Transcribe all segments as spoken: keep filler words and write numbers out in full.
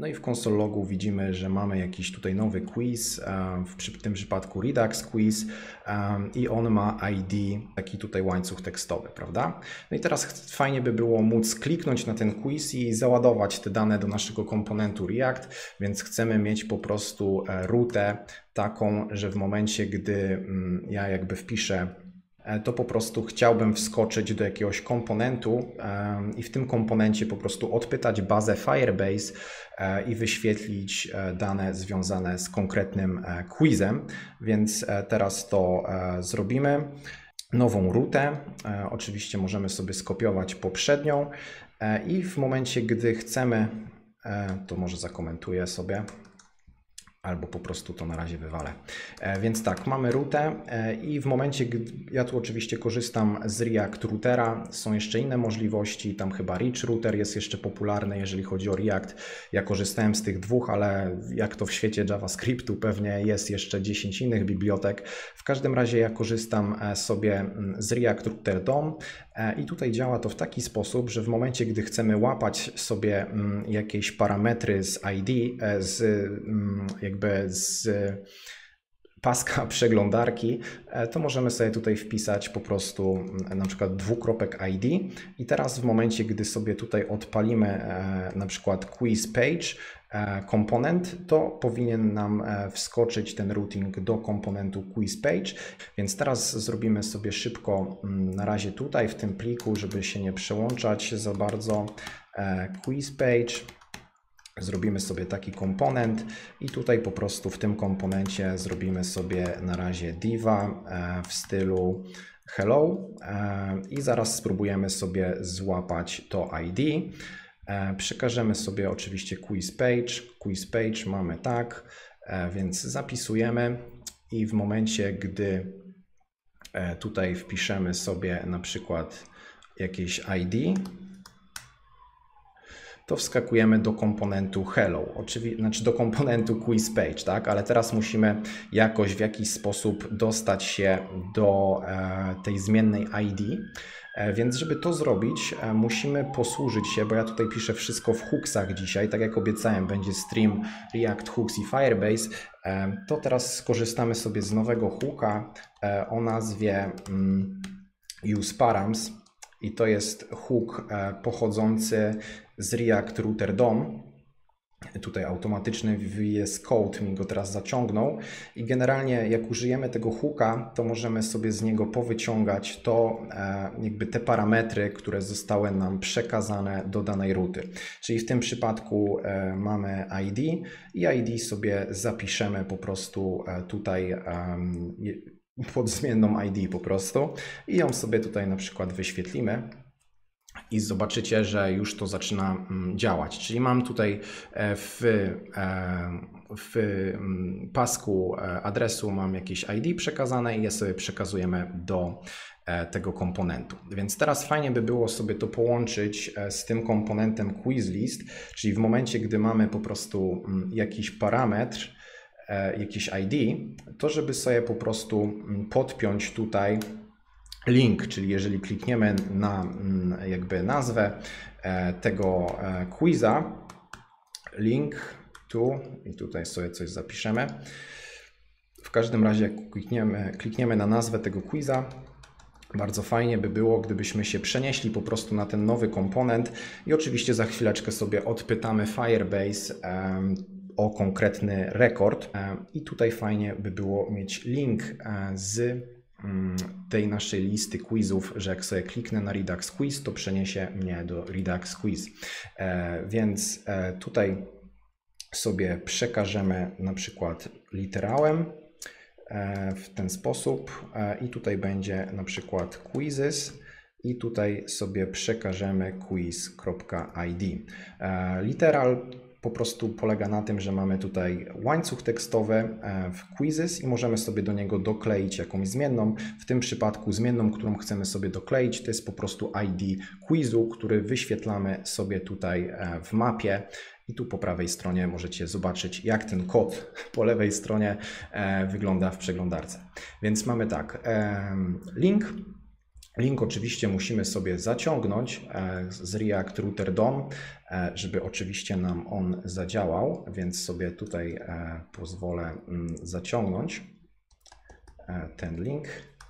No i w console logu widzimy, że mamy jakiś tutaj nowy quiz, w tym przypadku Redux quiz i on ma I D, taki tutaj łańcuch tekstowy, prawda? No i teraz fajnie by było móc kliknąć na ten quiz i załadować te dane do naszego komponentu React, więc chcemy mieć po prostu rutę taką, że w momencie, gdy ja jakby wpiszę, to po prostu chciałbym wskoczyć do jakiegoś komponentu i w tym komponencie po prostu odpytać bazę Firebase i wyświetlić dane związane z konkretnym quizem. Więc teraz to zrobimy. Nową rutę, oczywiście możemy sobie skopiować poprzednią i w momencie, gdy chcemy, to może zakomentuję sobie, albo po prostu to na razie wywalę. Więc tak, mamy routę i w momencie, gdy ja tu oczywiście korzystam z React Routera, są jeszcze inne możliwości, tam chyba Rich Router jest jeszcze popularny, jeżeli chodzi o React. Ja korzystałem z tych dwóch, ale jak to w świecie JavaScriptu pewnie jest jeszcze dziesięć innych bibliotek. W każdym razie ja korzystam sobie z React Router D O M i tutaj działa to w taki sposób, że w momencie, gdy chcemy łapać sobie jakieś parametry z I D, z jakby z paska przeglądarki, to możemy sobie tutaj wpisać po prostu na przykład dwukropek I D i teraz w momencie, gdy sobie tutaj odpalimy na przykład quiz page komponent, to powinien nam wskoczyć ten routing do komponentu quiz page, więc teraz zrobimy sobie szybko na razie tutaj w tym pliku, żeby się nie przełączać za bardzo, quiz page. Zrobimy sobie taki komponent i tutaj po prostu w tym komponencie zrobimy sobie na razie diva w stylu hello i zaraz spróbujemy sobie złapać to I D. Przekażemy sobie oczywiście quiz page. Quiz page mamy tak, więc zapisujemy i w momencie, gdy tutaj wpiszemy sobie na przykład jakieś I D, to wskakujemy do komponentu hello, oczywiście, znaczy do komponentu quiz page, tak? Ale teraz musimy jakoś w jakiś sposób dostać się do tej zmiennej I D. Więc żeby to zrobić, musimy posłużyć się, bo ja tutaj piszę wszystko w hooksach dzisiaj, tak jak obiecałem, będzie stream React Hooks i Firebase, to teraz skorzystamy sobie z nowego hooka o nazwie use params i to jest hook pochodzący z React Router D O M. Tutaj automatyczny V S Code mi go teraz zaciągnął i generalnie jak użyjemy tego hooka, to możemy sobie z niego powyciągać to jakby te parametry, które zostały nam przekazane do danej ruty. Czyli w tym przypadku mamy I D i I D sobie zapiszemy po prostu tutaj pod zmienną I D po prostu i ją sobie tutaj na przykład wyświetlimy. I zobaczycie, że już to zaczyna działać. Czyli mam tutaj w, w pasku adresu mam jakieś I D przekazane i je sobie przekazujemy do tego komponentu. Więc teraz fajnie by było sobie to połączyć z tym komponentem quizList, czyli w momencie, gdy mamy po prostu jakiś parametr, jakiś I D, to żeby sobie po prostu podpiąć tutaj link, czyli jeżeli klikniemy na jakby nazwę tego quiza, link tu i tutaj sobie coś zapiszemy. W każdym razie jak klikniemy, klikniemy na nazwę tego quiza, bardzo fajnie by było, gdybyśmy się przenieśli po prostu na ten nowy komponent i oczywiście za chwileczkę sobie odpytamy Firebase o konkretny rekord i tutaj fajnie by było mieć link z tej naszej listy quizów, że jak sobie kliknę na Redux Quiz, to przeniesie mnie do Redux Quiz. Więc tutaj sobie przekażemy na przykład literałem w ten sposób i tutaj będzie na przykład quizzes i tutaj sobie przekażemy quiz.id. Literal po prostu polega na tym, że mamy tutaj łańcuch tekstowy w quizzes i możemy sobie do niego dokleić jakąś zmienną. W tym przypadku zmienną, którą chcemy sobie dokleić, to jest po prostu I D quizu, który wyświetlamy sobie tutaj w mapie. I tu po prawej stronie możecie zobaczyć, jak ten kod po lewej stronie wygląda w przeglądarce. Więc mamy tak, link. Link oczywiście musimy sobie zaciągnąć z React Router D O M, żeby oczywiście nam on zadziałał, więc sobie tutaj pozwolę zaciągnąć ten link.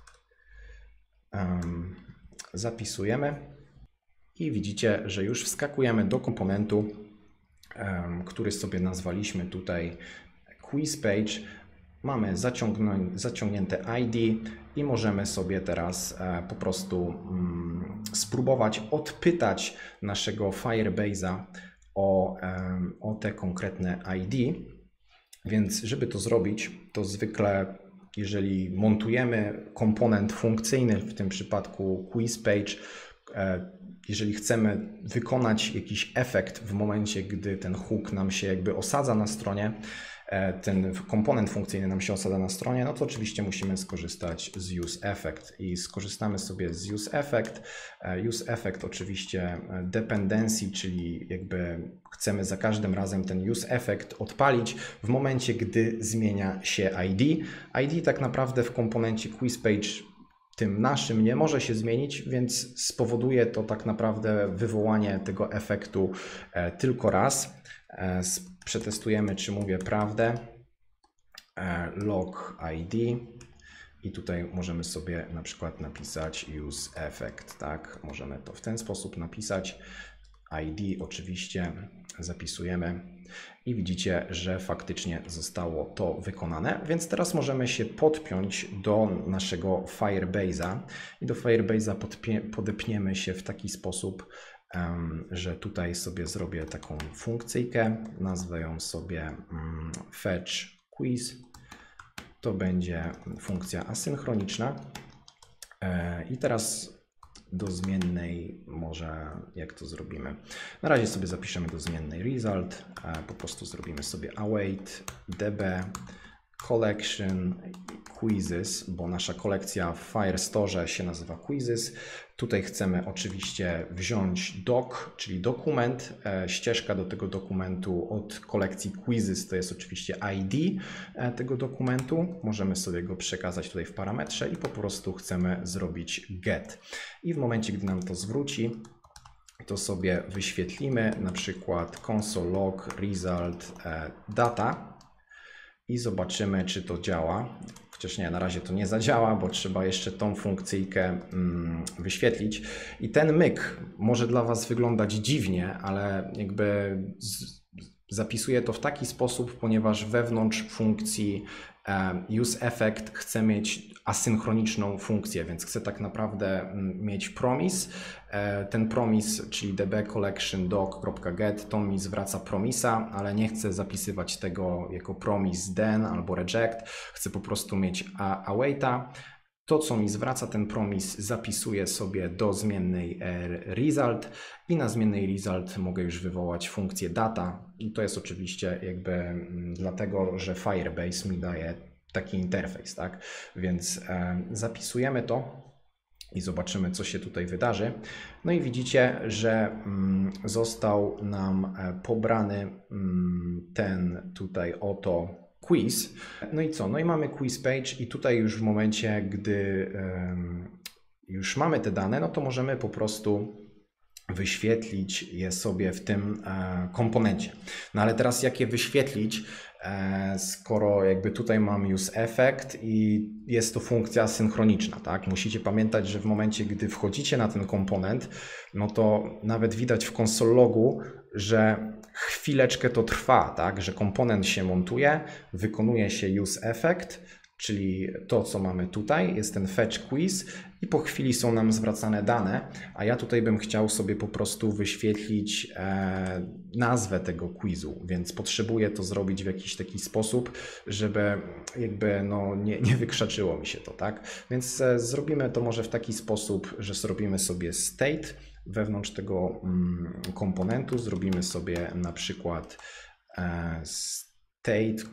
Zapisujemy i widzicie, że już wskakujemy do komponentu, który sobie nazwaliśmy tutaj Quiz Page. Mamy zaciągnięte I D i możemy sobie teraz po prostu spróbować odpytać naszego Firebase'a o, o te konkretne I D. Więc żeby to zrobić, to zwykle jeżeli montujemy komponent funkcyjny, w tym przypadku Quiz Page, jeżeli chcemy wykonać jakiś efekt w momencie, gdy ten hook nam się jakby osadza na stronie, ten komponent funkcyjny nam się osadza na stronie, no to oczywiście musimy skorzystać z useEffect i skorzystamy sobie z useEffect. useEffect oczywiście dependency, czyli jakby chcemy za każdym razem ten useEffect odpalić w momencie, gdy zmienia się I D. I D tak naprawdę w komponencie QuizPage tym naszym nie może się zmienić, więc spowoduje to tak naprawdę wywołanie tego efektu tylko raz. Przetestujemy, czy mówię prawdę. Log I D i tutaj możemy sobie na przykład napisać useEffect, tak? Możemy to w ten sposób napisać. I D oczywiście zapisujemy i widzicie, że faktycznie zostało to wykonane, więc teraz możemy się podpiąć do naszego Firebase'a i do Firebase'a podepniemy się w taki sposób, że tutaj sobie zrobię taką funkcyjkę, nazwę ją sobie fetch quiz. To będzie funkcja asynchroniczna i teraz do zmiennej, może jak to zrobimy? Na razie sobie zapiszemy do zmiennej result, po prostu zrobimy sobie await db collection quizzes, bo nasza kolekcja w Firestore się nazywa quizzes. Tutaj chcemy oczywiście wziąć doc, czyli dokument. Ścieżka do tego dokumentu od kolekcji quizzes to jest oczywiście I D tego dokumentu. Możemy sobie go przekazać tutaj w parametrze i po prostu chcemy zrobić get. I w momencie, gdy nam to zwróci, to sobie wyświetlimy na przykład console log result data i zobaczymy, czy to działa. Chociaż nie, na razie to nie zadziała, bo trzeba jeszcze tą funkcyjkę mm, wyświetlić. I ten myk może dla Was wyglądać dziwnie, ale jakby z, zapisuję to w taki sposób, ponieważ wewnątrz funkcji e, useEffect chcę mieć asynchroniczną funkcję, więc chcę tak naprawdę mieć promise. E, ten promise, czyli db collection doc.get, to mi zwraca promisa, ale nie chcę zapisywać tego jako promise then albo reject. Chcę po prostu mieć awaita. To, co mi zwraca ten promise, zapisuję sobie do zmiennej result i na zmiennej result mogę już wywołać funkcję data. I to jest oczywiście jakby dlatego, że Firebase mi daje taki interfejs, tak? Więc e, zapisujemy to i zobaczymy, co się tutaj wydarzy. No i widzicie, że mm, został nam pobrany mm, ten tutaj oto quiz. No i co? No i mamy quiz page i tutaj już w momencie, gdy um, już mamy te dane, no to możemy po prostu wyświetlić je sobie w tym e, komponencie. No ale teraz jak je wyświetlić, e, skoro jakby tutaj mam useEffect i jest to funkcja synchroniczna, tak? Musicie pamiętać, że w momencie, gdy wchodzicie na ten komponent, no to nawet widać w console logu, że chwileczkę to trwa, tak? Że komponent się montuje, wykonuje się useEffect, czyli to, co mamy tutaj, jest ten fetch quiz i po chwili są nam zwracane dane, a ja tutaj bym chciał sobie po prostu wyświetlić e, nazwę tego quizu, więc potrzebuję to zrobić w jakiś taki sposób, żeby jakby no, nie, nie wykrzaczyło mi się to, tak? Więc e, zrobimy to może w taki sposób, że zrobimy sobie state wewnątrz tego mm, komponentu, zrobimy sobie na przykład e, state,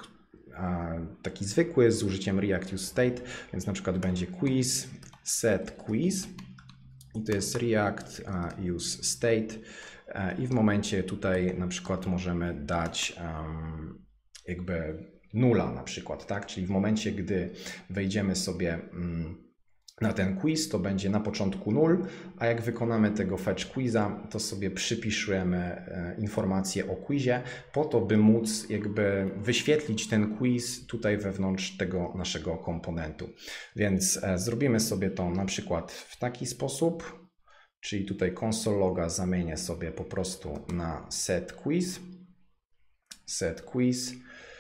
taki zwykły z użyciem React useState, więc na przykład będzie quiz, set quiz i to jest React useState i w momencie tutaj na przykład możemy dać um, jakby nula na przykład, tak? Czyli w momencie, gdy wejdziemy sobie um, na ten quiz, to będzie na początku null, a jak wykonamy tego fetch quiza, to sobie przypiszemy informację o quizie, po to, by móc jakby wyświetlić ten quiz tutaj wewnątrz tego naszego komponentu. Więc zrobimy sobie to na przykład w taki sposób, czyli tutaj console loga zamienię sobie po prostu na set quiz, set quiz.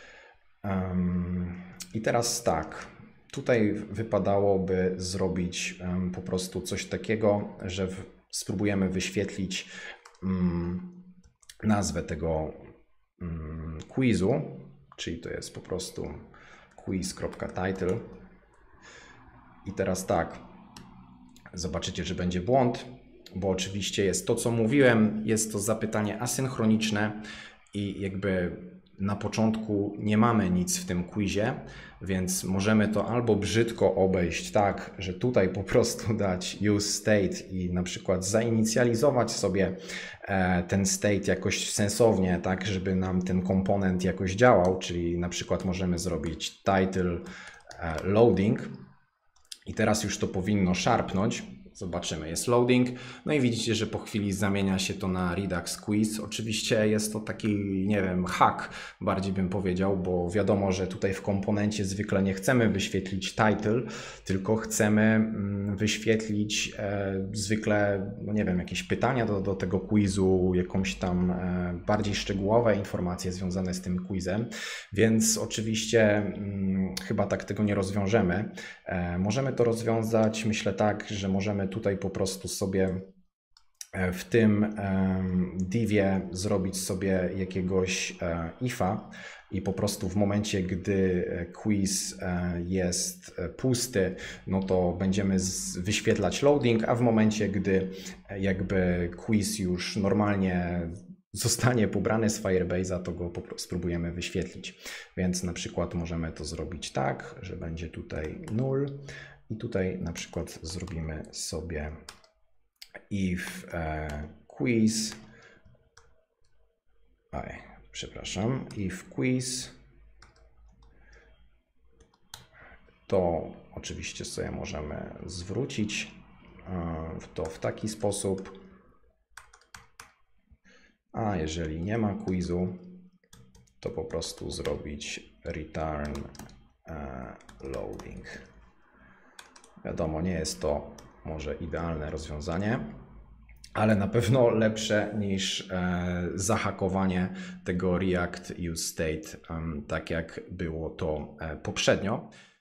Um, I teraz tak. Tutaj wypadałoby zrobić um, po prostu coś takiego, że w, spróbujemy wyświetlić um, nazwę tego um, quizu, czyli to jest po prostu quiz.title. I teraz tak, zobaczycie, że będzie błąd, bo oczywiście jest to, co mówiłem, jest to zapytanie asynchroniczne i jakby na początku nie mamy nic w tym quizie, więc możemy to albo brzydko obejść tak, że tutaj po prostu dać use state i na przykład zainicjalizować sobie ten state jakoś sensownie, tak, żeby nam ten komponent jakoś działał, czyli na przykład możemy zrobić title loading i teraz już to powinno szarpnąć. Zobaczymy, jest loading, no i widzicie, że po chwili zamienia się to na Redux Quiz. Oczywiście jest to taki, nie wiem, hack, bardziej bym powiedział, bo wiadomo, że tutaj w komponencie zwykle nie chcemy wyświetlić title, tylko chcemy wyświetlić e, zwykle, no nie wiem, jakieś pytania do, do tego quizu, jakąś tam e, bardziej szczegółowe informacje związane z tym quizem, więc oczywiście m, chyba tak tego nie rozwiążemy. E, możemy to rozwiązać, myślę tak, że możemy tutaj po prostu sobie w tym divie zrobić sobie jakiegoś ifa i po prostu w momencie, gdy quiz jest pusty, no to będziemy wyświetlać loading, a w momencie, gdy jakby quiz już normalnie zostanie pobrany z Firebase'a, to go po prostu spróbujemy wyświetlić. Więc na przykład możemy to zrobić tak, że będzie tutaj null. I tutaj na przykład zrobimy sobie if e, quiz, aj, przepraszam, if quiz, to oczywiście sobie możemy zwrócić e, to w taki sposób, a jeżeli nie ma quizu, to po prostu zrobić return e, loading. Wiadomo, nie jest to może idealne rozwiązanie, ale na pewno lepsze niż e, zahakowanie tego React useState, e, tak jak było to e, poprzednio.